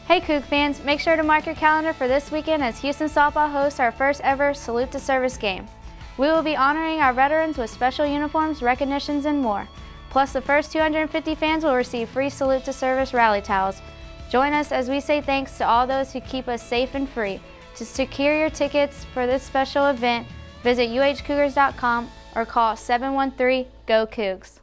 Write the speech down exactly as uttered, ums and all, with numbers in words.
Hey Coug fans, make sure to mark your calendar for this weekend as Houston Softball hosts our first ever Salute to Service game. We will be honoring our veterans with special uniforms, recognitions, and more. Plus, the first two hundred fifty fans will receive free Salute to Service rally towels. Join us as we say thanks to all those who keep us safe and free. To secure your tickets for this special event, visit U H Cougars dot com or call seven one three, G O Cougs.